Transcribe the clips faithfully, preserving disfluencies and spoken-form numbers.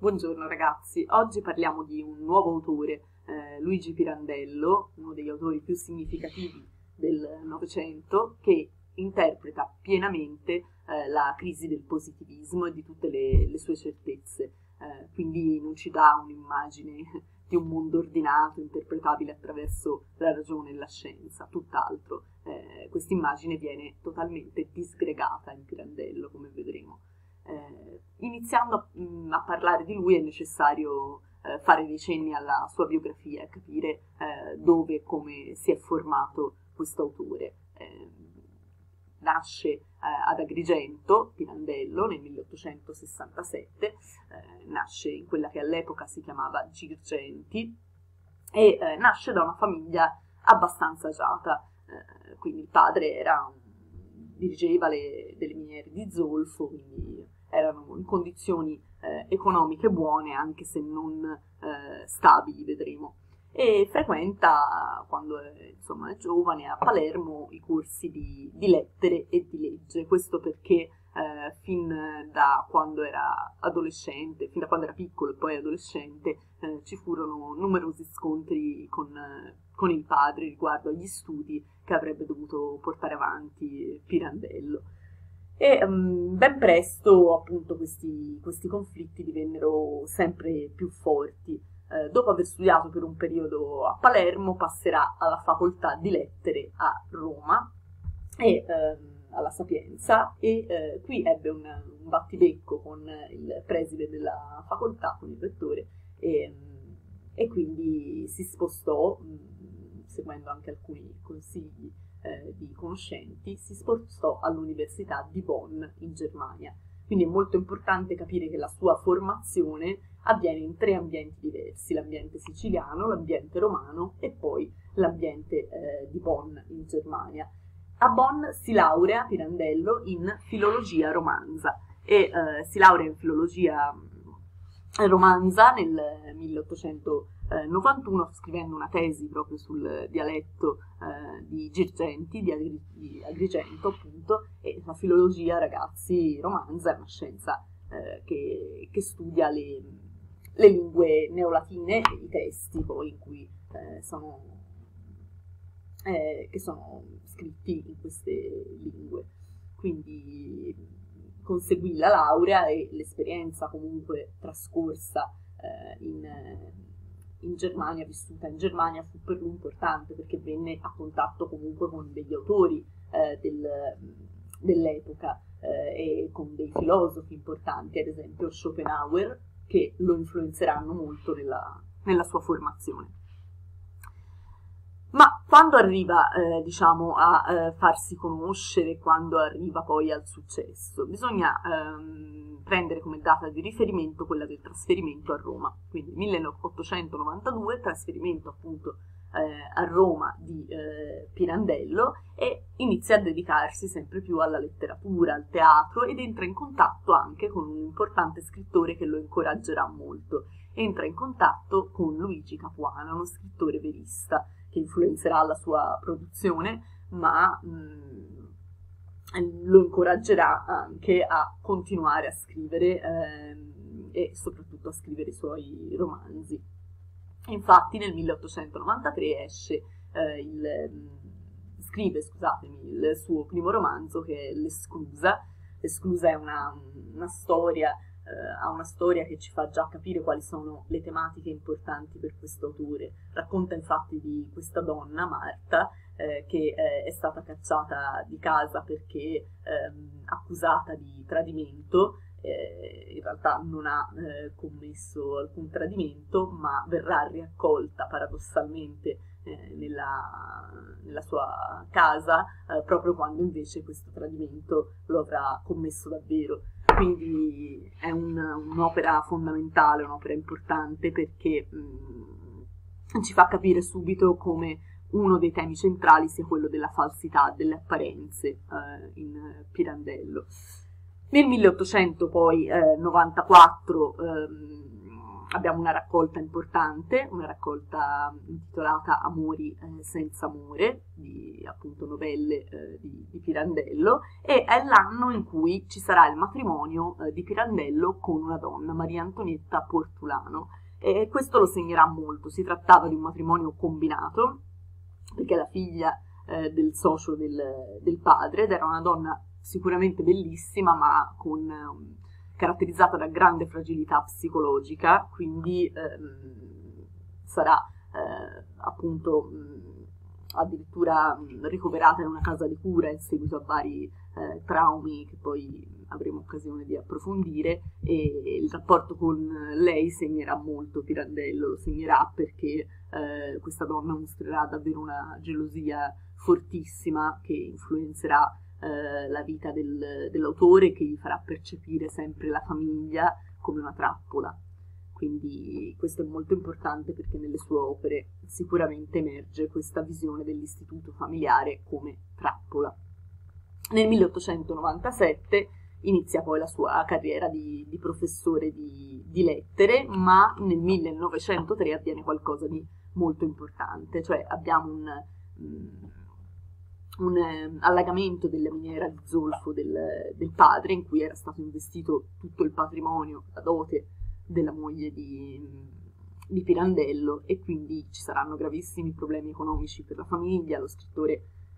Buongiorno ragazzi, oggi parliamo di un nuovo autore, eh, Luigi Pirandello, uno degli autori più significativi del Novecento, che interpreta pienamente eh, la crisi del positivismo e di tutte le, le sue certezze, eh, quindi non ci dà un'immagine di un mondo ordinato, interpretabile attraverso la ragione e la scienza, tutt'altro. Eh, questa immagine viene totalmente disgregata in Pirandello, come vedremo. Eh, iniziando a, mh, a parlare di lui è necessario eh, fare dei cenni alla sua biografia e capire eh, dove e come si è formato questo autore. Eh, nasce eh, ad Agrigento, Pirandello, nel milleottocentosessantasette, eh, nasce in quella che all'epoca si chiamava Girgenti e eh, nasce da una famiglia abbastanza agiata, eh, quindi il padre era un dirigeva le, delle miniere di zolfo, quindi erano in condizioni eh, economiche buone, anche se non eh, stabili, vedremo. E frequenta, quando è, insomma, è giovane, a Palermo, i corsi di, di lettere e di legge. Questo perché eh, fin da quando era adolescente, fin da quando era piccolo e poi adolescente, eh, ci furono numerosi scontri con, eh, con il padre riguardo agli studi che avrebbe dovuto portare avanti Pirandello. E um, ben presto, appunto, questi, questi conflitti divennero sempre più forti. Eh, dopo aver studiato per un periodo a Palermo, passerà alla facoltà di lettere a Roma e ehm, alla Sapienza, e eh, qui ebbe un, un battibecco con il preside della facoltà, con il rettore, e, e quindi si spostò, mh, seguendo anche alcuni consigli eh, di conoscenti, si spostò all'Università di Bonn in Germania. Quindi è molto importante capire che la sua formazione avviene in tre ambienti diversi: l'ambiente siciliano, l'ambiente romano e poi l'ambiente eh, di Bonn in Germania. A Bonn si laurea Pirandello in filologia romanza e eh, si laurea in filologia romanza nel milleottocentonovantuno, scrivendo una tesi proprio sul dialetto eh, di Girgenti, di, Agri- di Agrigento appunto. E la filologia, ragazzi, romanza è una scienza eh, che, che studia le, le lingue neolatine e i testi poi in cui eh, sono, eh, che sono scritti in queste lingue. Quindi conseguì la laurea e l'esperienza comunque trascorsa eh, in, in Germania, vissuta in Germania, fu per lui importante perché venne a contatto comunque con degli autori eh, del, dell'epoca eh, e con dei filosofi importanti, ad esempio Schopenhauer, che lo influenzeranno molto nella, nella sua formazione. Ma quando arriva, eh, diciamo, a eh, farsi conoscere, quando arriva poi al successo, bisogna ehm, prendere come data di riferimento quella del trasferimento a Roma. Quindi milleottocentonovantadue, trasferimento appunto eh, a Roma di eh, Pirandello, e inizia a dedicarsi sempre più alla letteratura, al teatro, ed entra in contatto anche con un importante scrittore che lo incoraggerà molto. Entra in contatto con Luigi Capuana, uno scrittore verista, che influenzerà la sua produzione, ma mh, lo incoraggerà anche a continuare a scrivere ehm, e soprattutto a scrivere i suoi romanzi. Infatti nel milleottocentonovantatré esce eh, il, mh, scrive scusatemi, il suo primo romanzo, che è L'Esclusa. L'Esclusa è una, una storia ha una storia che ci fa già capire quali sono le tematiche importanti per questo autore. Racconta infatti di questa donna, Marta, eh, che eh, è stata cacciata di casa perché ehm, accusata di tradimento. Eh, in realtà non ha eh, commesso alcun tradimento, ma verrà riaccolta paradossalmente eh, nella, nella sua casa eh, proprio quando invece questo tradimento lo avrà commesso davvero. Quindi è un, un'opera fondamentale, un'opera importante, perché mh, ci fa capire subito come uno dei temi centrali sia quello della falsità, delle apparenze eh, in Pirandello. Nel milleottocentonovantaquattro ehm, abbiamo una raccolta importante, una raccolta intitolata Amori eh, senza amore, di appunto novelle eh, di, di Pirandello, e è l'anno in cui ci sarà il matrimonio eh, di Pirandello con una donna, Maria Antonietta Portulano, e questo lo segnerà molto. Si trattava di un matrimonio combinato, perché la figlia eh, del socio del, del padre, ed era una donna sicuramente bellissima, ma con... Um, caratterizzata da grande fragilità psicologica, quindi ehm, sarà eh, appunto mh, addirittura mh, ricoverata in una casa di cura in seguito a vari eh, traumi che poi avremo occasione di approfondire, e il rapporto con lei segnerà molto Pirandello, lo segnerà perché eh, questa donna mostrerà davvero una gelosia fortissima che influenzerà la vita del, dell'autore, che gli farà percepire sempre la famiglia come una trappola. Quindi questo è molto importante, perché nelle sue opere sicuramente emerge questa visione dell'istituto familiare come trappola. Nel milleottocentonovantasette inizia poi la sua carriera di, di professore di, di lettere, ma nel millenovecentotre avviene qualcosa di molto importante, cioè abbiamo un... Um, un eh, allagamento della miniera di zolfo del, del padre, in cui era stato investito tutto il patrimonio, la dote della moglie di, di Pirandello, e quindi ci saranno gravissimi problemi economici per la famiglia. Lo scrittore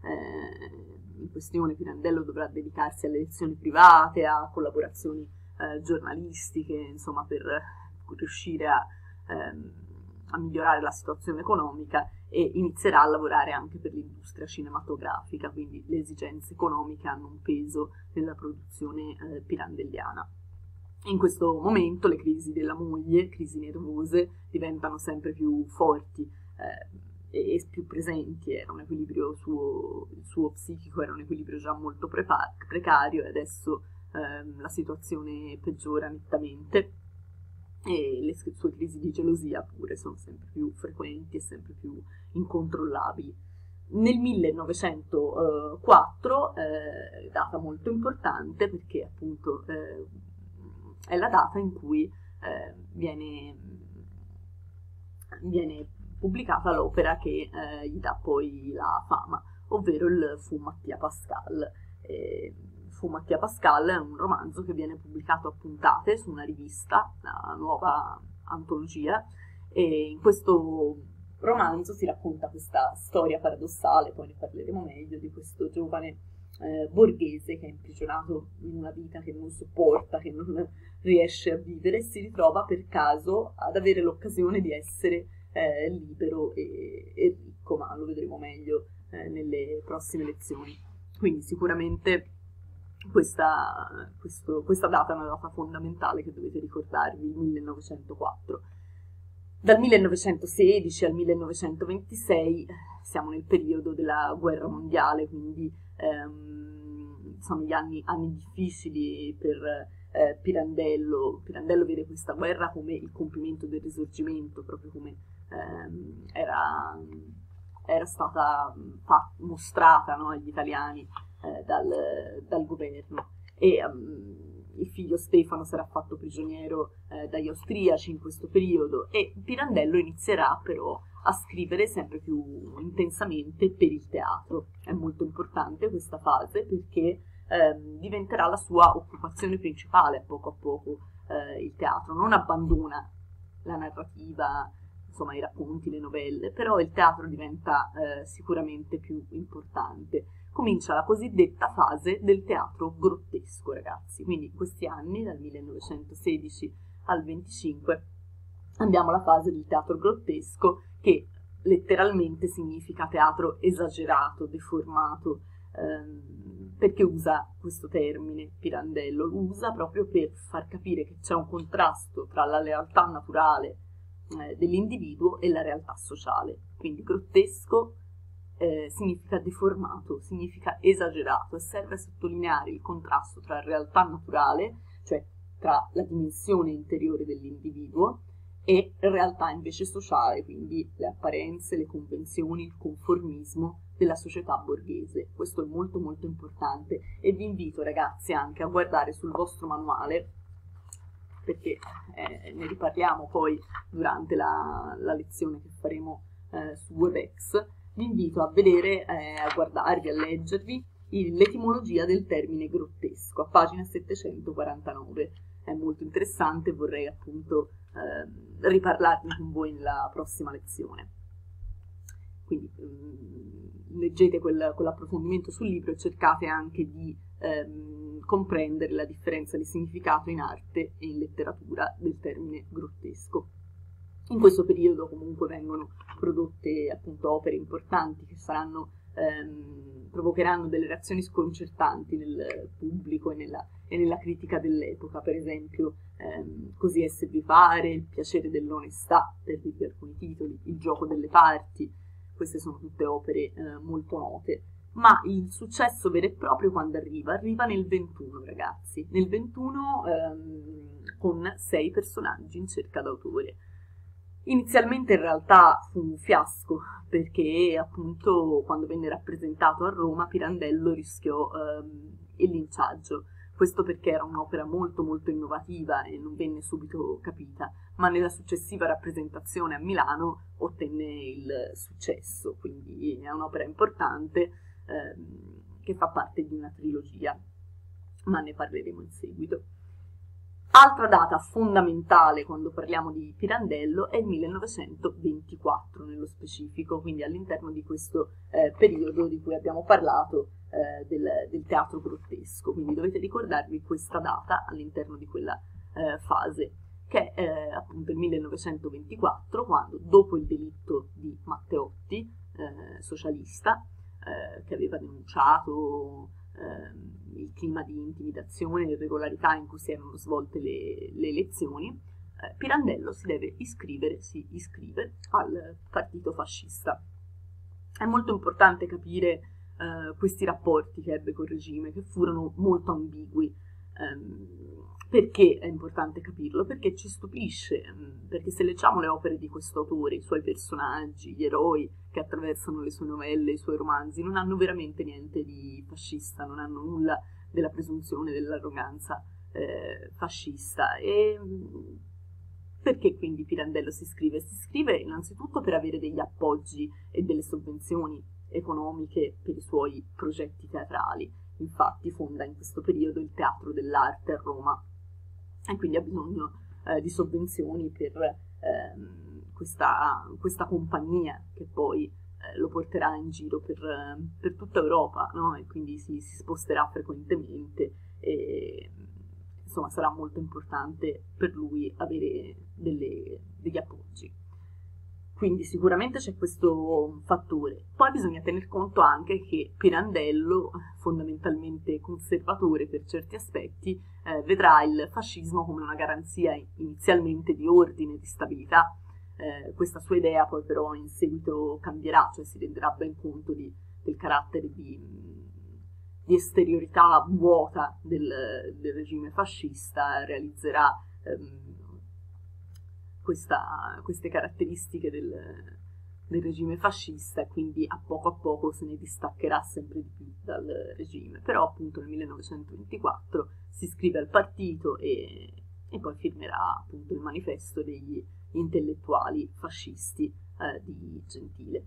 eh, in questione, Pirandello, dovrà dedicarsi alle lezioni private, a collaborazioni eh, giornalistiche, insomma, per riuscire a, ehm, a migliorare la situazione economica, e inizierà a lavorare anche per l'industria cinematografica, quindi le esigenze economiche hanno un peso nella produzione eh, pirandelliana. In questo momento le crisi della moglie, crisi nervose, diventano sempre più forti eh, e più presenti. Era un equilibrio suo, il suo psichico era un equilibrio già molto prepa- precario, e adesso eh, la situazione peggiora nettamente, e le sue crisi di gelosia pure sono sempre più frequenti e sempre più incontrollabili. Nel millenovecentoquattro, eh, data molto importante, perché appunto eh, è la data in cui eh, viene, viene pubblicata l'opera che eh, gli dà poi la fama, ovvero il Fu Mattia Pascal. Eh, Fu Mattia Pascal è un romanzo che viene pubblicato a puntate su una rivista, la Nuova Antologia, e in questo romanzo si racconta questa storia paradossale, poi ne parleremo meglio, di questo giovane eh, borghese che è imprigionato in una vita che non sopporta, che non riesce a vivere, e si ritrova per caso ad avere l'occasione di essere eh, libero e, e ricco, ma lo vedremo meglio eh, nelle prossime lezioni. Quindi sicuramente Questa, questo, questa data è una data fondamentale che dovete ricordarvi, il millenovecentoquattro. Dal millenovecentosedici al millenovecentoventisei siamo nel periodo della guerra mondiale, quindi ehm, sono gli anni, anni difficili per eh, Pirandello. Pirandello vede questa guerra come il compimento del Risorgimento, proprio come ehm, era, era stata fa, mostrata, no, agli italiani Eh, dal, dal governo, e um, il figlio Stefano sarà fatto prigioniero eh, dagli austriaci in questo periodo, e Pirandello inizierà però a scrivere sempre più intensamente per il teatro. È molto importante questa fase, perché ehm, diventerà la sua occupazione principale a poco a poco. Eh, il teatro non abbandona la narrativa, insomma i racconti, le novelle, però il teatro diventa eh, sicuramente più importante. Comincia la cosiddetta fase del teatro grottesco, ragazzi. Quindi in questi anni, dal millenovecentosedici al venticinque, abbiamo la fase del teatro grottesco, che letteralmente significa teatro esagerato, deformato, ehm, perché usa questo termine Pirandello, lo usa proprio per far capire che c'è un contrasto tra la realtà naturale eh, dell'individuo e la realtà sociale. Quindi grottesco Eh, significa deformato, significa esagerato, e serve a sottolineare il contrasto tra realtà naturale, cioè tra la dimensione interiore dell'individuo, e realtà invece sociale, quindi le apparenze, le convenzioni, il conformismo della società borghese. Questo è molto molto importante, e vi invito, ragazzi, anche a guardare sul vostro manuale perché eh, ne riparliamo poi durante la, la lezione che faremo eh, su WebEx, vi invito a vedere, eh, a guardarvi, a leggervi l'etimologia del termine grottesco, a pagina settecentoquarantanove. È molto interessante, vorrei appunto eh, riparlarne con voi nella prossima lezione. Quindi mh, leggete quel, quell'approfondimento sul libro e cercate anche di ehm, comprendere la differenza di significato in arte e in letteratura del termine grottesco. In questo periodo comunque vengono prodotte appunto opere importanti che saranno, ehm, provocheranno delle reazioni sconcertanti nel pubblico e nella, e nella critica dell'epoca, per esempio ehm, Così esservi pare, Il piacere dell'onestà, per dirvi alcuni titoli, Il gioco delle parti. Queste sono tutte opere eh, molto note, ma il successo vero e proprio quando arriva? Arriva nel ventuno, ragazzi, nel ventuno ehm, con sei personaggi in cerca d'autore. Inizialmente in realtà fu un fiasco, perché appunto quando venne rappresentato a Roma Pirandello rischiò ehm, il linciaggio. Questo perché era un'opera molto molto innovativa e non venne subito capita, ma nella successiva rappresentazione a Milano ottenne il successo, quindi è un'opera importante ehm, che fa parte di una trilogia, ma ne parleremo in seguito. Altra data fondamentale quando parliamo di Pirandello è il millenovecentoventiquattro nello specifico, quindi all'interno di questo eh, periodo di cui abbiamo parlato eh, del, del teatro grottesco, quindi dovete ricordarvi questa data all'interno di quella eh, fase, che è eh, appunto il millenovecentoventiquattro, quando dopo il delitto di Matteotti, eh, socialista, eh, che aveva denunciato il clima di intimidazione e irregolarità in cui si erano svolte le, le elezioni, eh, Pirandello si deve iscrivere, si iscrive al partito fascista. È molto importante capire eh, questi rapporti che ebbe col regime, che furono molto ambigui. Ehm, perché è importante capirlo? Perché ci stupisce, perché se leggiamo le opere di questo autore, i suoi personaggi, gli eroi che attraversano le sue novelle, i suoi romanzi, non hanno veramente niente di fascista, non hanno nulla della presunzione, dell'arroganza eh, fascista. E perché quindi Pirandello si iscrive? Si iscrive innanzitutto per avere degli appoggi e delle sovvenzioni economiche per i suoi progetti teatrali. Infatti fonda in questo periodo il Teatro dell'Arte a Roma e quindi ha bisogno eh, di sovvenzioni per ehm, questa, questa compagnia che poi eh, lo porterà in giro per, per tutta Europa, no? E quindi si, si sposterà frequentemente e insomma sarà molto importante per lui avere delle, degli appoggi. Quindi sicuramente c'è questo fattore. Poi bisogna tener conto anche che Pirandello, fondamentalmente conservatore per certi aspetti, eh, vedrà il fascismo come una garanzia inizialmente di ordine, di stabilità. Eh, questa sua idea poi però in seguito cambierà, cioè si renderà ben conto di, del carattere di, di esteriorità vuota del, del regime fascista, realizzerà ehm, Questa, queste caratteristiche del, del regime fascista e quindi a poco a poco se ne distaccherà sempre di più dal regime. Però appunto nel millenovecentoventiquattro si iscrive al partito e, e poi firmerà appunto il manifesto degli intellettuali fascisti eh, di Gentile.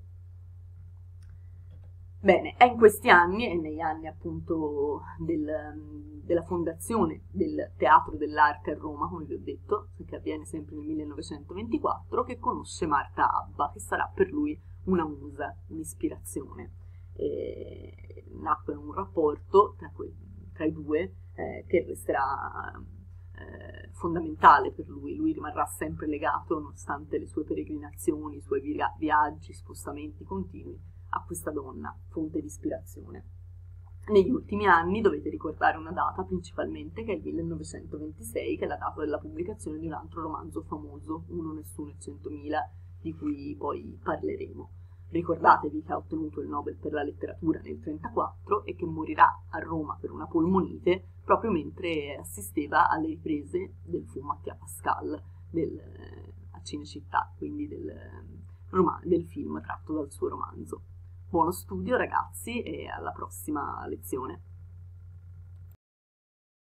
Bene, è in questi anni, e negli anni appunto del, della fondazione del Teatro dell'Arte a Roma, come vi ho detto, che avviene sempre nel millenovecentoventiquattro, che conosce Marta Abba, che sarà per lui una musa, un'ispirazione. E nacque un rapporto tra, que- tra i due eh, che resterà eh, fondamentale per lui. Lui rimarrà sempre legato, nonostante le sue peregrinazioni, i suoi via- viaggi, spostamenti continui, a questa donna, fonte di ispirazione. Negli ultimi anni dovete ricordare una data principalmente, che è il millenovecentoventisei, che è la data della pubblicazione di un altro romanzo famoso, Uno, Nessuno e Centomila, di cui poi parleremo. Ricordatevi che ha ottenuto il Nobel per la letteratura nel millenovecentotrentaquattro e che morirà a Roma per una polmonite proprio mentre assisteva alle riprese del Fu Mattia Pascal del, a Cinecittà, quindi del, del film tratto dal suo romanzo. Buono studio ragazzi e alla prossima lezione.